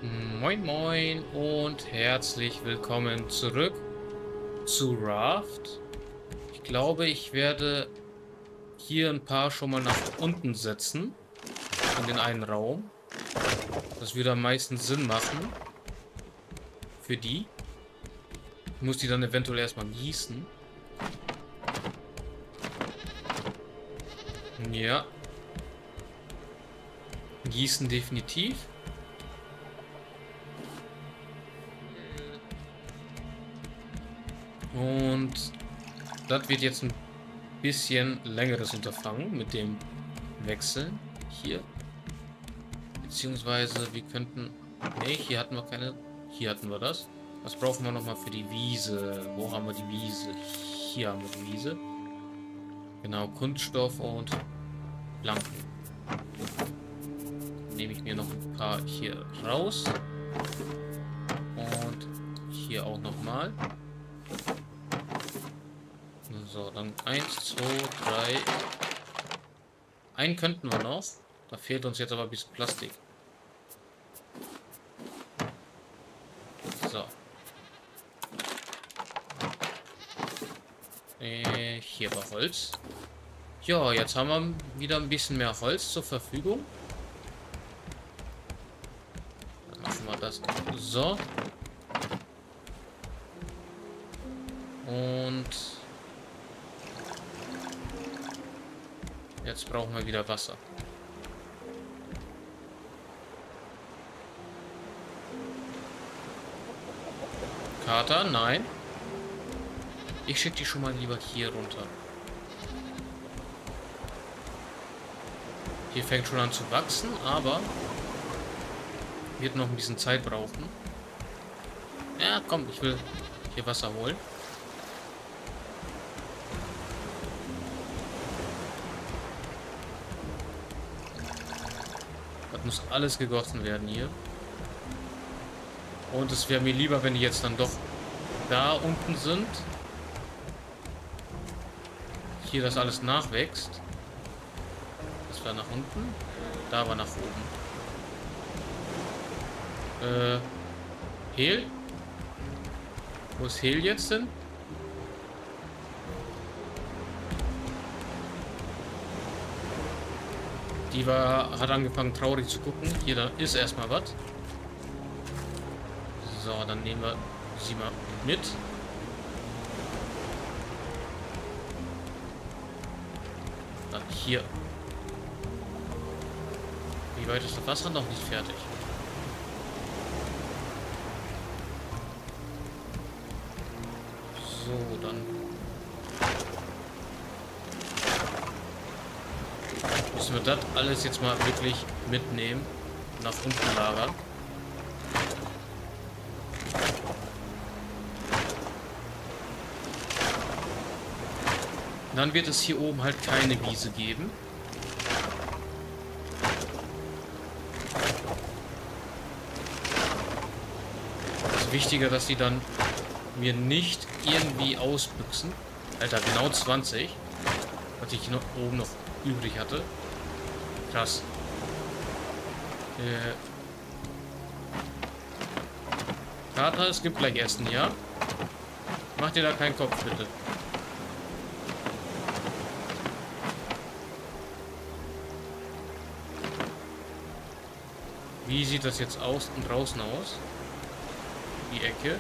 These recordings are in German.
Moin Moin und herzlich willkommen zurück zu Raft. Ich glaube, ich werde hier ein paar schon mal nach unten setzen, in den einen Raum. Das würde am meisten Sinn machen für die. Ich muss die dann eventuell erstmal gießen. Ja. Gießen definitiv. Und das wird jetzt ein bisschen längeres Unterfangen mit dem Wechseln hier. Beziehungsweise wir könnten... Ne, hier hatten wir keine... Hier hatten wir das. Was brauchen wir nochmal für die Wiese? Wo haben wir die Wiese? Hier haben wir die Wiese. Genau, Kunststoff und Planken. Nehme ich mir noch ein paar hier raus. Und hier auch nochmal. So, dann 1, 2, 3. Einen könnten wir noch. Da fehlt uns jetzt aber ein bisschen Plastik. So. Hier war Holz. Ja, jetzt haben wir wieder ein bisschen mehr Holz zur Verfügung. Dann machen wir das so. Und jetzt brauchen wir wieder Wasser. Kater, nein. Ich schicke die schon mal lieber hier runter. Hier fängt schon an zu wachsen, aber wird noch ein bisschen Zeit brauchen. Ja, komm, ich will hier Wasser holen. Das muss alles gegossen werden hier. Und es wäre mir lieber, wenn die jetzt dann doch da unten sind. Hier das alles nachwächst. Das war nach unten. Da war nach oben. Hehl? Wo ist Hehl jetzt denn? Hat angefangen traurig zu gucken. Hier, da ist erstmal was. So, dann nehmen wir sie mal mit. Dann hier. Wie weit ist das Wasser noch nicht fertig? So, dann müssen wir das alles jetzt mal wirklich mitnehmen. Nach unten lagern. Dann wird es hier oben halt keine Wiese geben. Es ist wichtiger, dass die dann mir nicht irgendwie ausbüchsen. Alter, genau 20. Was ich noch oben noch übrig hatte. Krass. Kater, es gibt gleich Essen, ja? Mach dir da keinen Kopf, bitte. Wie sieht das jetzt außen und draußen aus? Die Ecke.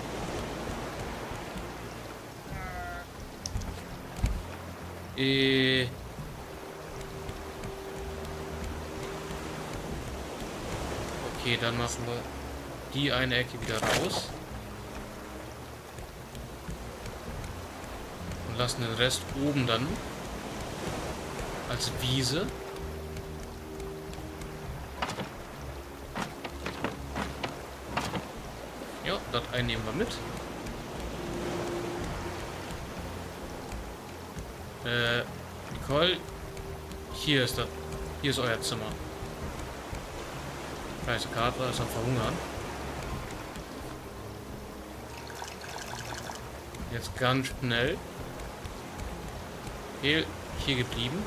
Okay, dann machen wir die eine Ecke wieder raus. Und lassen den Rest oben dann als Wiese. Ja, das eine nehmen wir mit. Nicole, hier ist das. Hier ist euer Zimmer. Scheiße, Kater ist am Verhungern. Jetzt ganz schnell. Hier geblieben.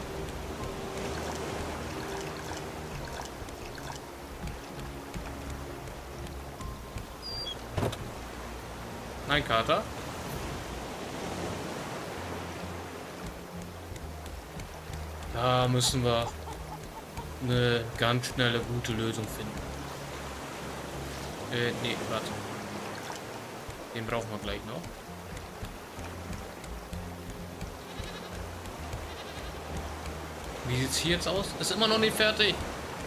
Nein, Kater. Da müssen wir eine ganz schnelle, gute Lösung finden. Nee, warte. Den brauchen wir gleich noch. Wie sieht's hier jetzt aus? Ist immer noch nicht fertig.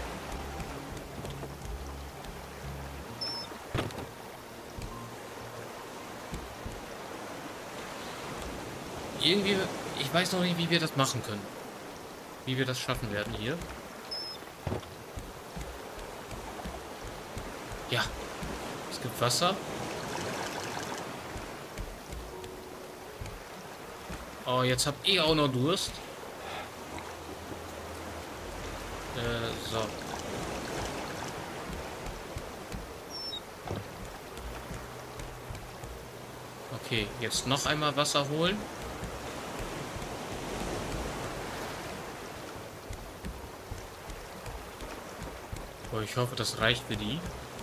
Irgendwie, ich weiß noch nicht, wie wir das machen können. Wie wir das schaffen werden hier. Ja, es gibt Wasser. Oh, jetzt hab ich auch noch Durst. So. Okay, jetzt noch einmal Wasser holen. Oh, ich hoffe, das reicht für die.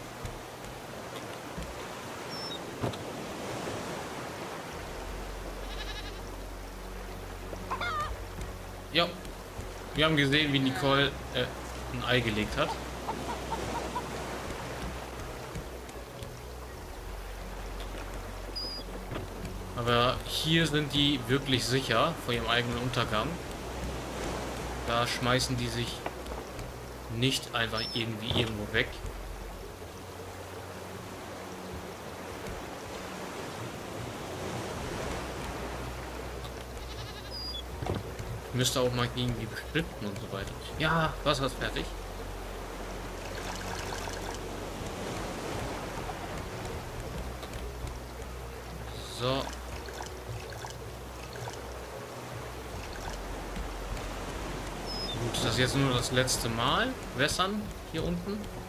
Ja. Wir haben gesehen, wie Nicole ein Ei gelegt hat. Aber hier sind die wirklich sicher vor ihrem eigenen Untergang. Da schmeißen die sich nicht einfach irgendwie irgendwo weg. Müsste auch mal irgendwie beschriften und so weiter. Ja, Wasser ist fertig. So. Gut, das ist jetzt nur das letzte Mal. Wässern hier unten.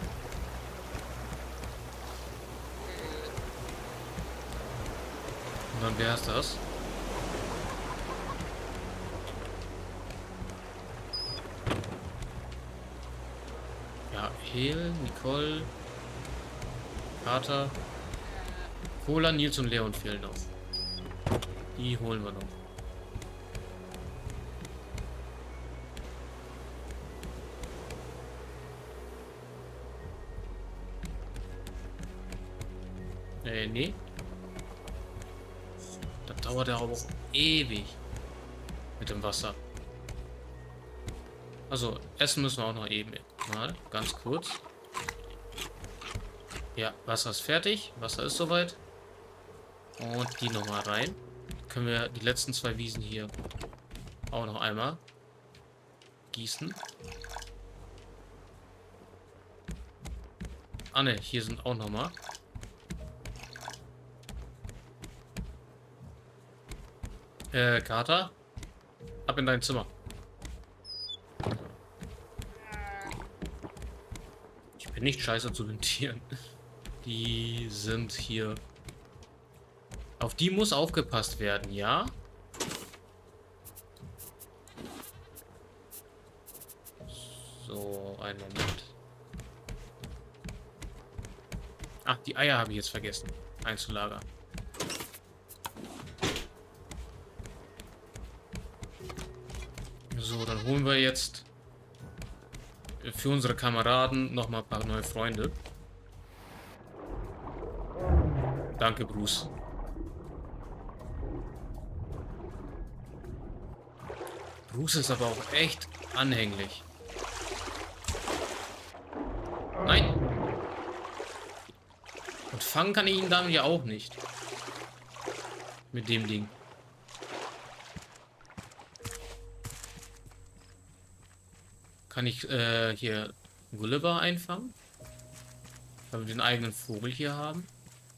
Und dann wäre es das. Ja, Hel, Nicole, Carter, Cola, Nils und Leon fehlen noch. Die holen wir noch. Nee. Das dauert ja aber auch ewig mit dem Wasser. Also, essen müssen wir auch noch eben. Mal, ganz kurz. Ja, Wasser ist fertig. Wasser ist soweit. Und die nochmal rein. Können wir die letzten zwei Wiesen hier auch noch einmal gießen. Ah ne, hier sind auch nochmal. Kater, ab in dein Zimmer. Ich bin nicht scheiße zu den Tieren. Die sind hier. Auf die muss aufgepasst werden, ja? So, einen Moment. Ach, die Eier habe ich jetzt vergessen einzulagern. So, dann holen wir jetzt für unsere Kameraden noch mal ein paar neue Freunde. Danke, Bruce. Bruce ist aber auch echt anhänglich. Nein. Und fangen kann ich ihn dann ja auch nicht. Mit dem Ding. Kann ich hier Gulliver einfangen? Weil wir den eigenen Vogel hier haben.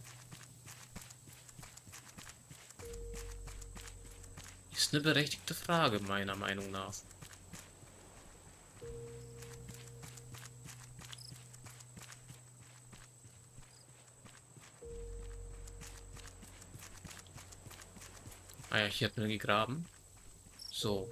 Ist eine berechtigte Frage, meiner Meinung nach. Ah ja, hier hat man gegraben. So.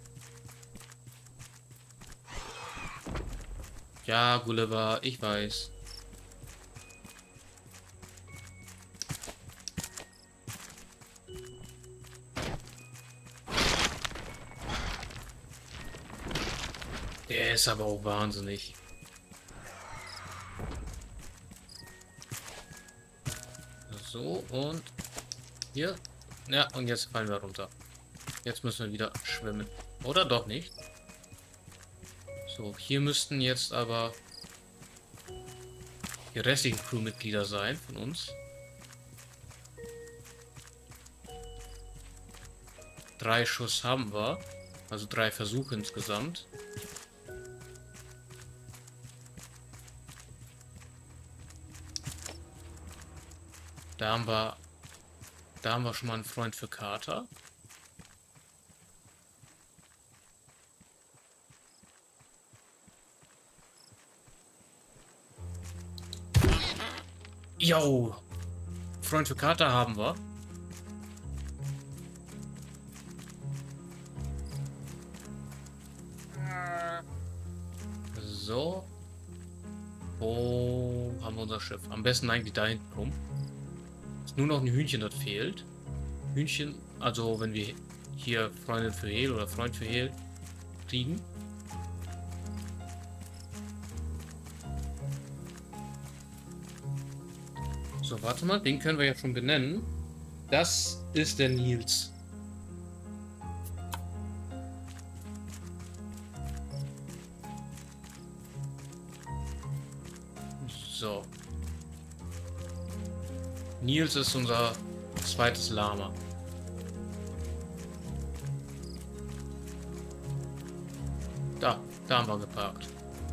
Ja, Gulliver, ich weiß. Der ist aber auch wahnsinnig. So, und hier. Ja, und jetzt fallen wir runter. Jetzt müssen wir wieder schwimmen. Oder doch nicht? So, hier müssten jetzt aber die restlichen Crewmitglieder sein von uns. 3 Schuss haben wir. Also 3 Versuche insgesamt. Da haben wir schon mal einen Freund für Carter. Jo! Freund für Carter haben wir. So. Wo haben wir unser Schiff? Am besten eigentlich da hinten rum. Ist nur noch ein Hühnchen, das fehlt. Hühnchen, also wenn wir hier Freundin für Hehl oder Freund für Hehl kriegen. So, warte mal, den können wir ja schon benennen. Das ist der Nils. So. Nils ist unser zweites Lama. Da haben wir geparkt.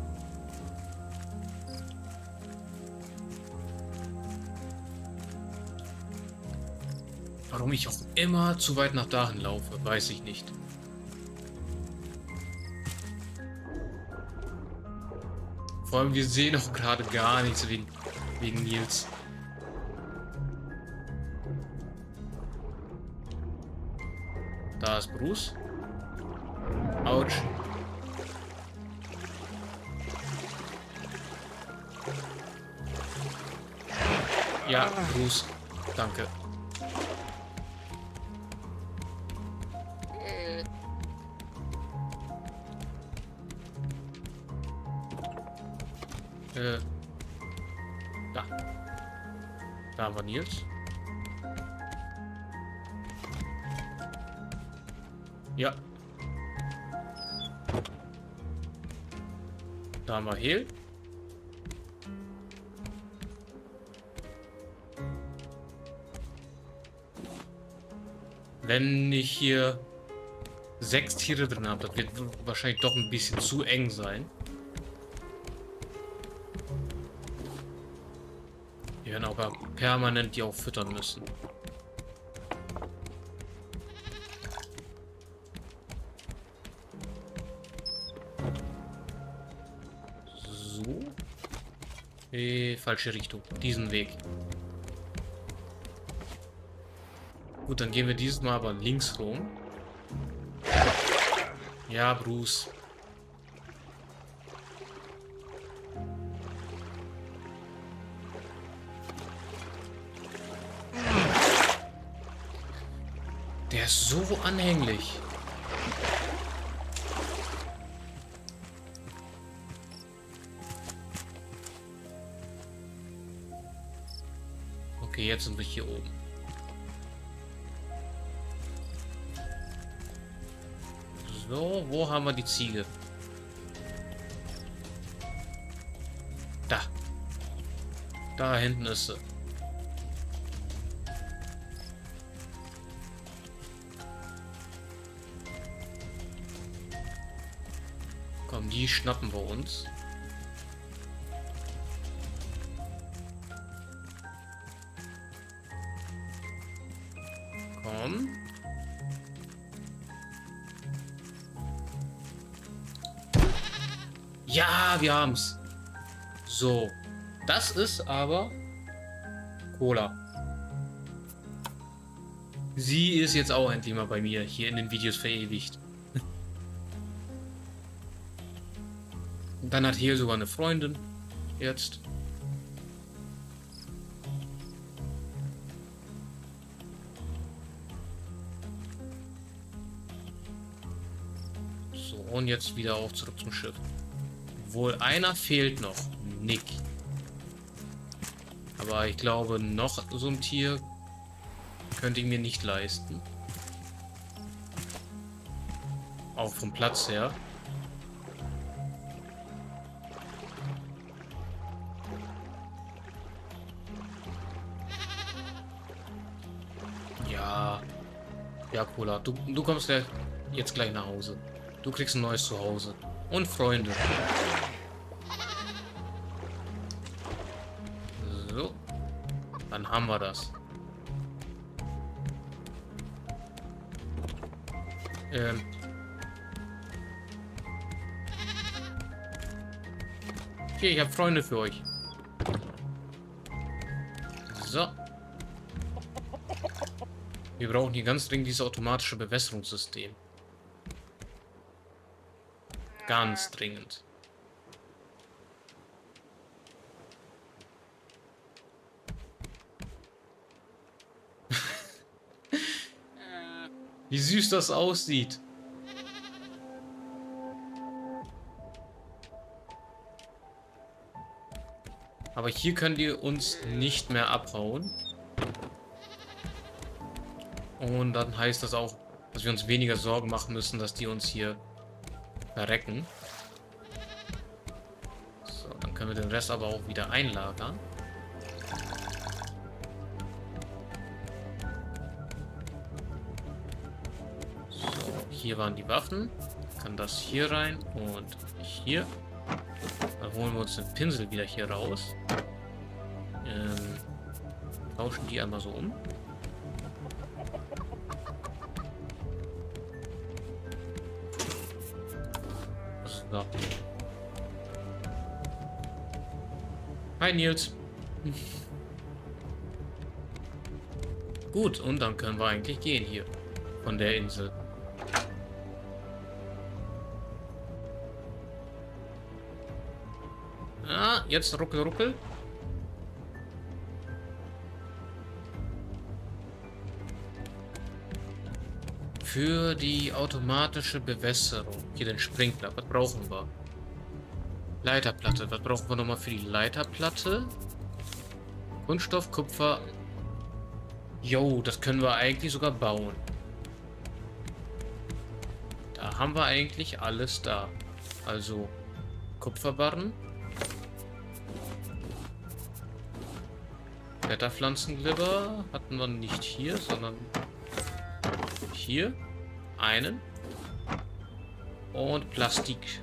Warum ich auch immer zu weit nach dahin laufe, weiß ich nicht. Vor allem, wir sehen auch gerade gar nichts wegen Nils. Da ist Bruce. Autsch. Ja, Bruce. Danke. Da. Da haben wir Nils. Ja. Da haben wir Hehl. Wenn ich hier 6 Tiere drin habe, das wird wahrscheinlich doch ein bisschen zu eng sein. Wir werden aber permanent die auch füttern müssen. So. Falsche Richtung. Diesen Weg. Gut, dann gehen wir dieses Mal aber links rum. Ja, Bruce. Der ist so anhänglich. Okay, jetzt sind wir hier oben. So, wo haben wir die Ziege? Da. Da hinten ist sie. Komm, die schnappen wir uns. Komm. Ja, wir haben's. So. Das ist aber Cola. Sie ist jetzt auch endlich mal bei mir hier in den Videos verewigt. Und dann hat hier sogar eine Freundin. Jetzt. So, und jetzt wieder auch zurück zum Schiff. Obwohl, einer fehlt noch. Nick. Aber ich glaube, noch so ein Tier könnte ich mir nicht leisten. Auch vom Platz her. Ja. Ja, Cola. Du kommst ja jetzt gleich nach Hause. Du kriegst ein neues Zuhause. Und Freunde. So. Dann haben wir das. Okay, ich habe Freunde für euch. So. Wir brauchen hier ganz dringend dieses automatische Bewässerungssystem. Ganz dringend. Wie süß das aussieht. Aber hier könnt ihr uns nicht mehr abhauen. Und dann heißt das auch, dass wir uns weniger Sorgen machen müssen, dass die uns hier verrecken. So, dann können wir den Rest aber auch wieder einlagern. So, hier waren die Waffen. Kann das hier rein und hier. Dann holen wir uns den Pinsel wieder hier raus. Tauschen die einmal so um. So. Hi Nils. Gut, und dann können wir eigentlich gehen hier von der Insel. Ah, jetzt ruckel, ruckel. Für die automatische Bewässerung. Hier den Sprinkler. Was brauchen wir? Leiterplatte. Was brauchen wir nochmal für die Leiterplatte? Kunststoff, Kupfer. Jo, das können wir eigentlich sogar bauen. Da haben wir eigentlich alles da. Also Kupferbarren. Blätterpflanzenglibber hatten wir nicht hier, sondern hier einen und Plastik.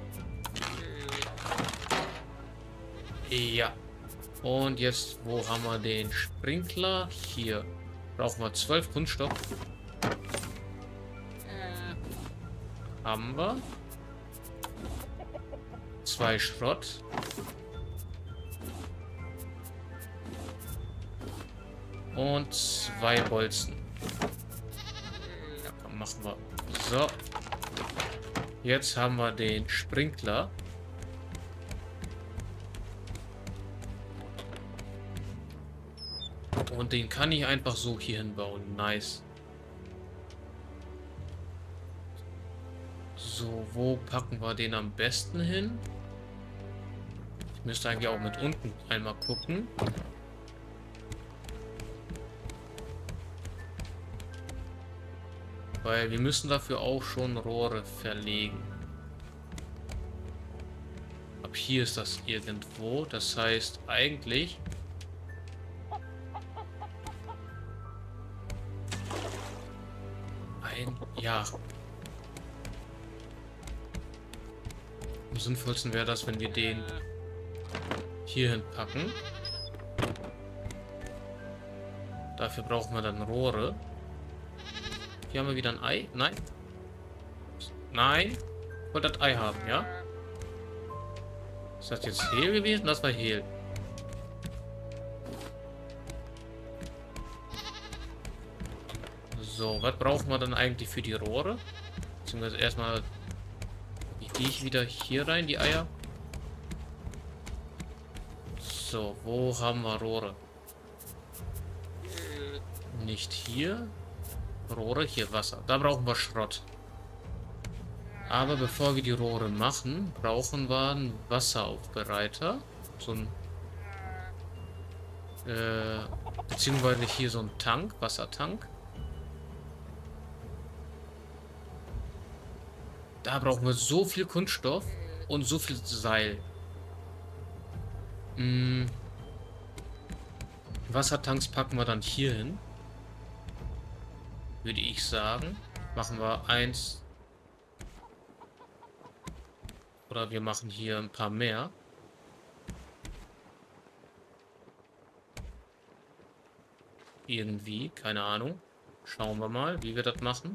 Ja. Und jetzt, wo haben wir den Sprinkler? Hier brauchen wir 12 Kunststoff. Haben wir. 2 Schrott. Und 2 Bolzen. Ja, komm, machen wir. So. Jetzt haben wir den Sprinkler. Und den kann ich einfach so hier hinbauen. Nice. So, wo packen wir den am besten hin? Ich müsste eigentlich auch mit unten einmal gucken. Weil wir müssen dafür auch schon Rohre verlegen. Ab hier ist das irgendwo. Das heißt eigentlich... Ja. Am sinnvollsten wäre das, wenn wir den hier hinpacken. Dafür brauchen wir dann Rohre. Hier haben wir wieder ein Ei. Nein. Nein. Ich wollte das Ei haben, ja? Ist das jetzt Hehl gewesen? Das war Hehl. So, was brauchen wir dann eigentlich für die Rohre? Beziehungsweise erstmal die ich wieder hier rein, die Eier. So, wo haben wir Rohre? Nicht hier. Rohre, hier Wasser. Da brauchen wir Schrott. Aber bevor wir die Rohre machen, brauchen wir einen Wasseraufbereiter. So ein beziehungsweise hier so ein Tank, Wassertank. Da brauchen wir so viel Kunststoff und so viel Seil. Wassertanks packen wir dann hier hin. Würde ich sagen. Machen wir eins. Oder wir machen hier ein paar mehr. Irgendwie, keine Ahnung. Schauen wir mal, wie wir das machen.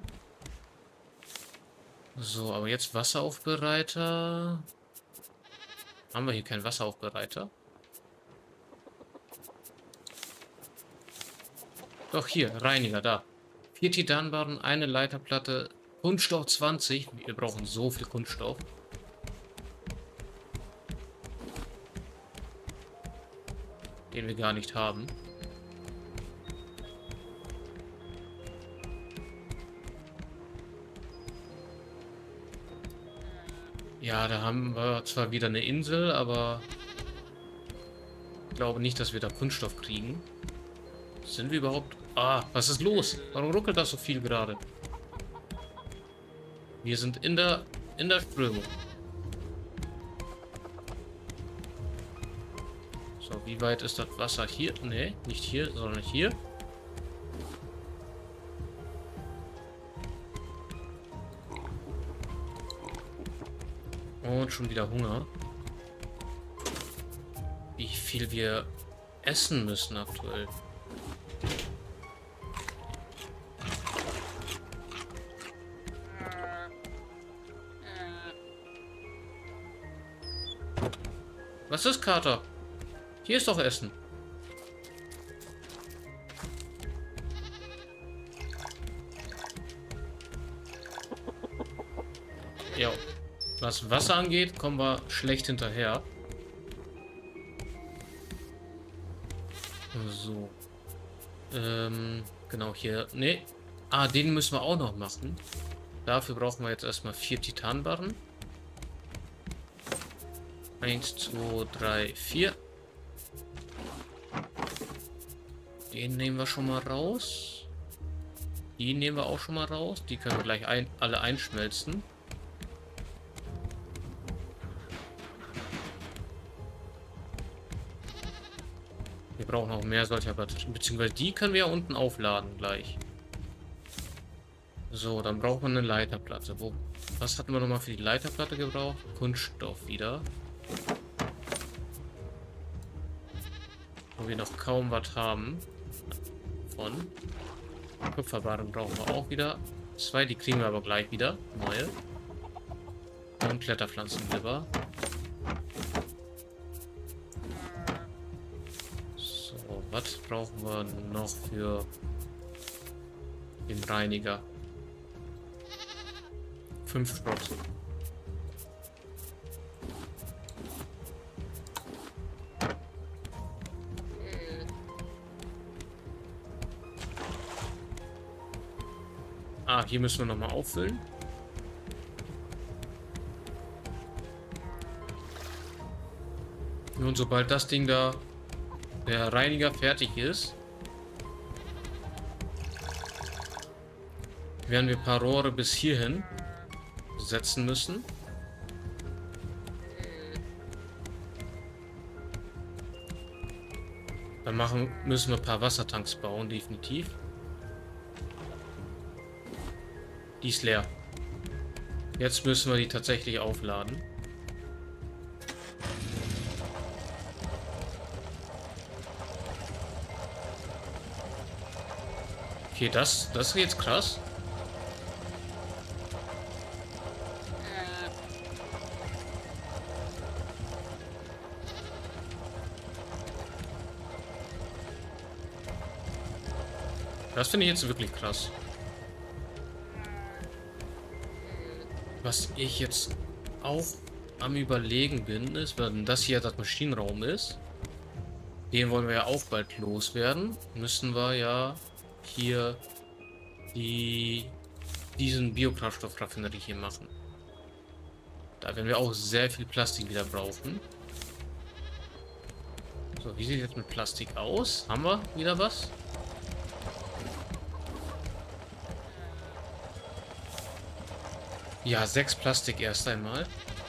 So, aber jetzt Wasseraufbereiter. Haben wir hier keinen Wasseraufbereiter? Doch, hier, Reiniger, da. 4 Titanbarren, eine Leiterplatte, Kunststoff 20. Wir brauchen so viel Kunststoff. Den wir gar nicht haben. Ja, da haben wir zwar wieder eine Insel, aber ich glaube nicht, dass wir da Kunststoff kriegen. Sind wir überhaupt... Ah, was ist los? Warum ruckelt das so viel gerade? Wir sind in der Strömung. So, wie weit ist das Wasser hier? Ne, nicht hier, sondern hier. Und schon wieder Hunger. Wie viel wir essen müssen aktuell. Was ist, Kater? Hier ist doch Essen. Ja. Was Wasser angeht, kommen wir schlecht hinterher. So. Genau hier. Ne. Ah, den müssen wir auch noch machen. Dafür brauchen wir jetzt erstmal 4 Titanbarren. 1, 2, 3, 4. Den nehmen wir schon mal raus. Die nehmen wir auch schon mal raus. Die können wir gleich alle einschmelzen. Wir brauchen auch mehr solcher Batterien. Beziehungsweise die können wir ja unten aufladen gleich. So, dann brauchen wir eine Leiterplatte. Was hatten wir nochmal für die Leiterplatte gebraucht? Kunststoff wieder. Wo wir noch kaum was haben. Von Kupferbarren brauchen wir auch wieder. 2, die kriegen wir aber gleich wieder. Neue. Und Kletterpflanzenglibber. So, was brauchen wir noch für den Reiniger? 5 Schrott. Ah, hier müssen wir nochmal auffüllen. Und sobald das Ding da, der Reiniger, fertig ist, werden wir ein paar Rohre bis hierhin setzen müssen. Dann müssen wir ein paar Wassertanks bauen, definitiv. Die ist leer. Jetzt müssen wir die tatsächlich aufladen. Okay, das ist jetzt krass. Das finde ich jetzt wirklich krass. Was ich jetzt auch am Überlegen bin, ist, wenn das hier das Maschinenraum ist, den wollen wir ja auch bald loswerden, müssen wir ja hier diesen Biokraftstoffraffinerie hier machen. Da werden wir auch sehr viel Plastik wieder brauchen. So, wie sieht es jetzt mit Plastik aus? Haben wir wieder was? Ja, 6 Plastik erst einmal.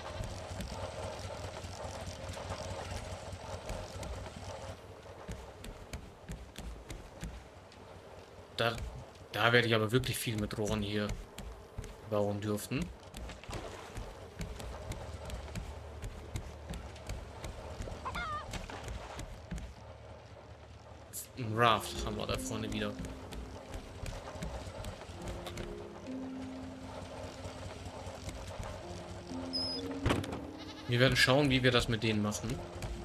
Da werde ich aber wirklich viel mit Rohren hier bauen dürfen. Ein Raft haben wir da vorne wieder. Wir werden schauen, wie wir das mit denen machen.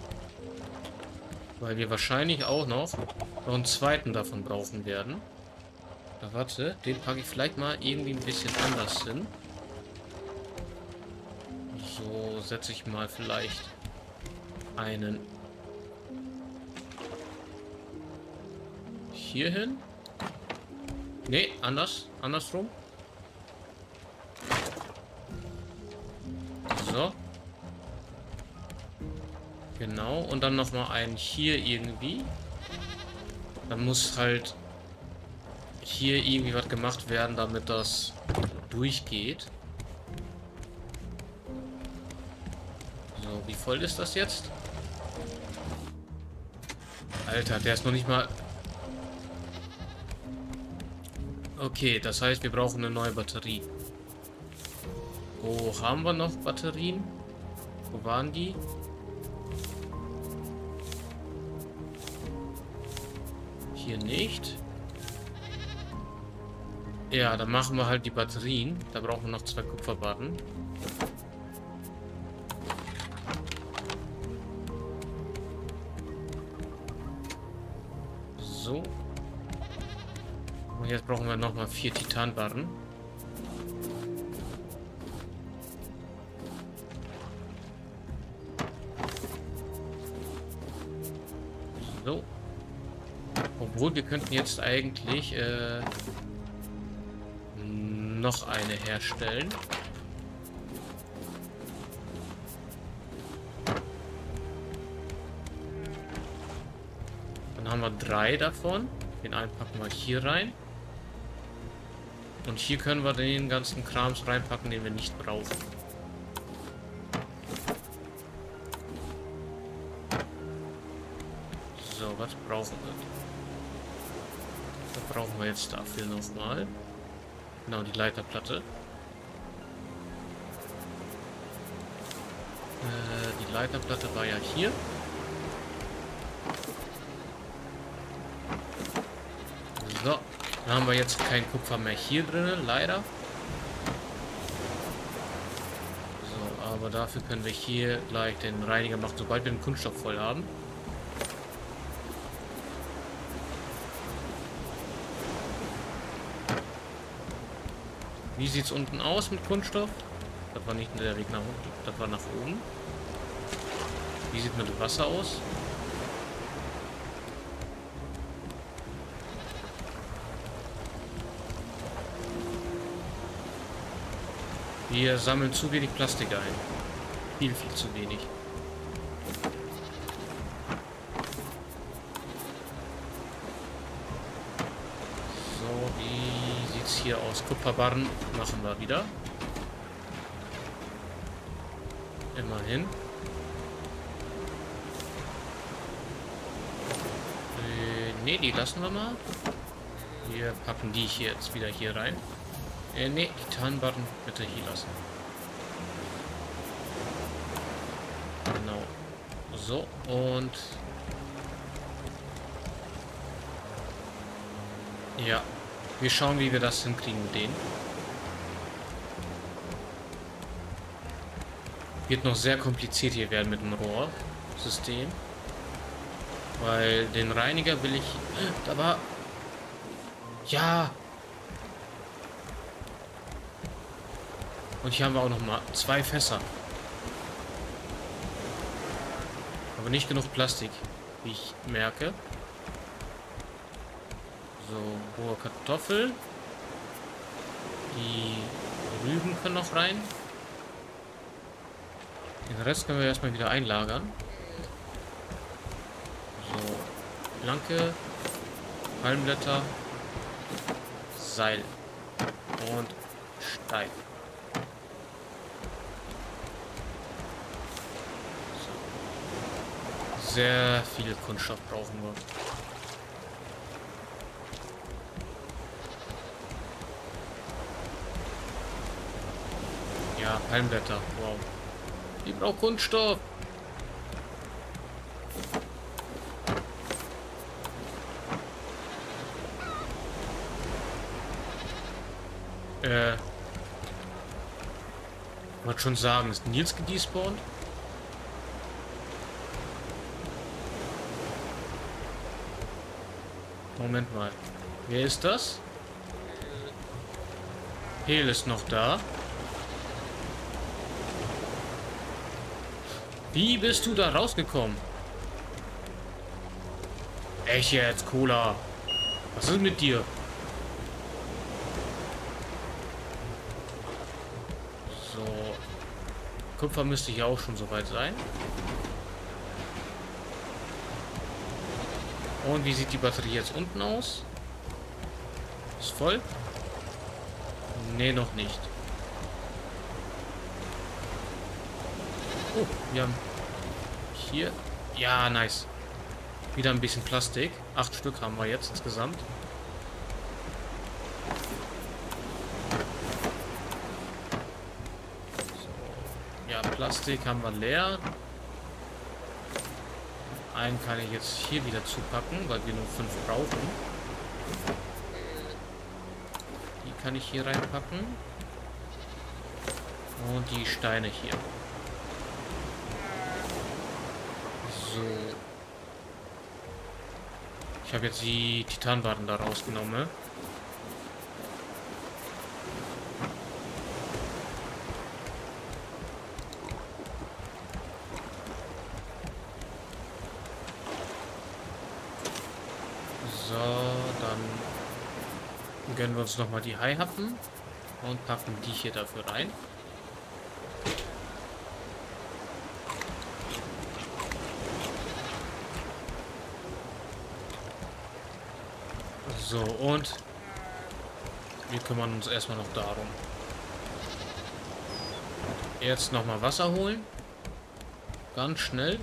Weil wir wahrscheinlich auch noch einen zweiten davon brauchen werden. Da warte, den packe ich vielleicht mal irgendwie ein bisschen anders hin. So setze ich mal vielleicht einen hier hin. Ne, andersrum. So. Genau, und dann nochmal einen hier irgendwie. Dann muss halt hier irgendwie was gemacht werden, damit das durchgeht. So, wie voll ist das jetzt? Alter, der ist noch nicht mal... Okay, das heißt, wir brauchen eine neue Batterie. Wo haben wir noch Batterien? Wo waren die? Hier nicht. Ja, dann machen wir halt die Batterien. Da brauchen wir noch 2 Kupferbarren. So. Und jetzt brauchen wir nochmal 4 Titanbarren. So. Obwohl, wir könnten jetzt eigentlich noch eine herstellen. Dann haben wir 3 davon. Den einen packen wir hier rein. Und hier können wir den ganzen Krams reinpacken, den wir nicht brauchen. So, was brauchen wir? Was brauchen wir jetzt dafür nochmal? Genau, die Leiterplatte. Die Leiterplatte war ja hier. So, dann haben wir jetzt kein Kupfer mehr hier drin, leider. So, aber dafür können wir hier gleich den Reiniger machen, sobald wir den Kunststoff voll haben. Wie sieht es unten aus mit Kunststoff? Das war nicht der Weg nach unten, das war nach oben. Wie sieht es mit dem Wasser aus? Wir sammeln zu wenig Plastik ein. Viel zu wenig. So, wie sieht es hier aus? Kupferbarren machen wir wieder. Immerhin. Ne, die lassen wir mal. Wir packen die hier jetzt wieder hier rein. Ne, die Tarnbarren bitte hier lassen. Genau. So, und... Ja. Wir schauen, wie wir das hinkriegen mit denen. Wird noch sehr kompliziert hier werden mit dem Rohrsystem. Weil den Reiniger will ich... Da war... Ja! Und hier haben wir auch noch mal 2 Fässer. Aber nicht genug Plastik, wie ich merke. So, hohe Kartoffel. Die Rüben können noch rein. Den Rest können wir erstmal wieder einlagern. So, Planke, Palmblätter, Seil und Stein. So. Sehr viel Kunststoff brauchen wir. Ja, Palmblätter, wow. Die braucht Kunststoff. Wollte schon sagen, ist Nils gedespawnt? Moment mal. Wer ist das? Hel ist noch da. Wie bist du da rausgekommen? Echt jetzt, Cola? Was ist mit dir? So. Kupfer müsste hier auch schon soweit sein. Und wie sieht die Batterie jetzt unten aus? Ist voll? Nee, noch nicht. Oh, wir haben hier... Ja, nice. Wieder ein bisschen Plastik. 8 Stück haben wir jetzt insgesamt. So. Ja, Plastik haben wir leer. Einen kann ich jetzt hier wieder zupacken, weil wir nur 5 brauchen. Die kann ich hier reinpacken. Und die Steine hier. So. Ich habe jetzt die Titanwaden da rausgenommen. So, dann gönnen wir uns nochmal die Haihappen und packen die hier dafür rein. So, und wir kümmern uns erstmal noch darum. Jetzt nochmal Wasser holen. Ganz schnell.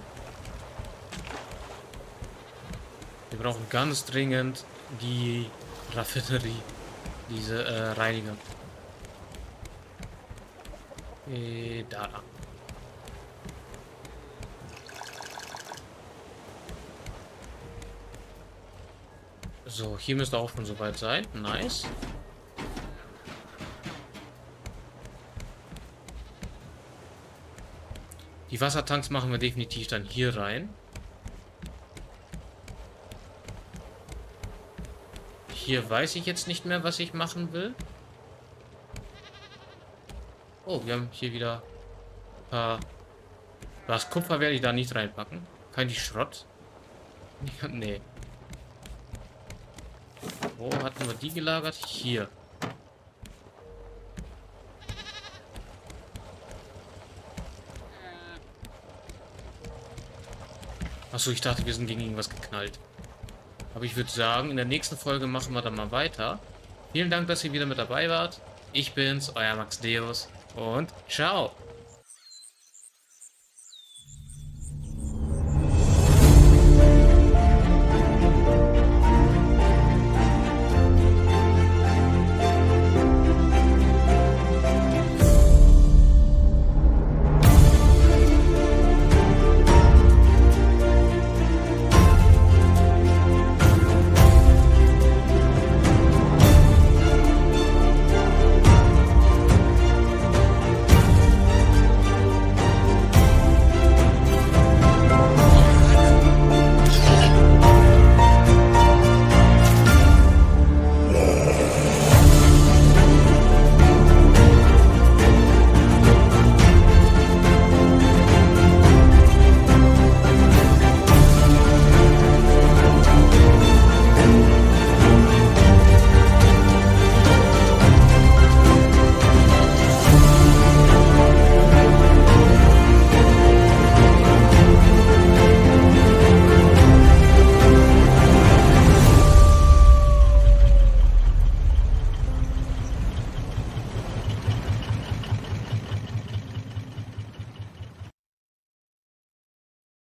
Wir brauchen ganz dringend die Raffinerie. Diese Reiniger. Da. So, hier müsste auch schon soweit sein. Nice. Die Wassertanks machen wir definitiv dann hier rein. Hier weiß ich jetzt nicht mehr, was ich machen will. Oh, wir haben hier wieder ein paar... Das Kupfer werde ich da nicht reinpacken. Kann ich Schrott? Nee. Wo hatten wir die gelagert? Hier. Achso, ich dachte, wir sind gegen irgendwas geknallt. Aber ich würde sagen, in der nächsten Folge machen wir dann mal weiter. Vielen Dank, dass ihr wieder mit dabei wart. Ich bin's, euer Max Deus und ciao.